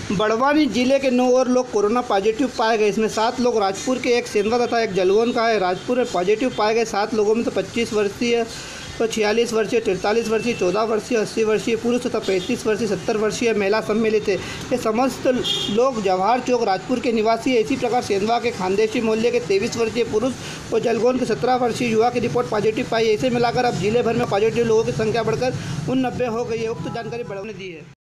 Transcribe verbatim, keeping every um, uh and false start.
बड़वानी जिले के नौ और लोग कोरोना पॉजिटिव पाए गए। इसमें सात लोग राजपुर के, एक सेंधवा तथा एक जलगोन का है। राजपुर में पॉजिटिव पाए गए सात लोगों में तो पच्चीस वर्षीय, तो छियालीस वर्षीय, तिरतालीस वर्षीय, चौदह वर्षीय, अस्सी वर्षीय पुरुष तथा पैंतीस वर्षीय, सत्तर वर्षीय महिला सम्मिलित है। ये समस्त लोग जवाहर चौक राजपुर के निवासी है। इसी प्रकार सेंधवा के खानदेशी मोहल्ले के तेईस वर्षीय पुरुष और जलगोन के सत्रह वर्षीय युवा की रिपोर्ट पॉजिटिव पाई है। इसे मिलाकर अब जिले भर में पॉजिटिव लोगों की संख्या बढ़कर उननब्बे हो गई है। उक्त जानकारी बड़वानी ने दी है।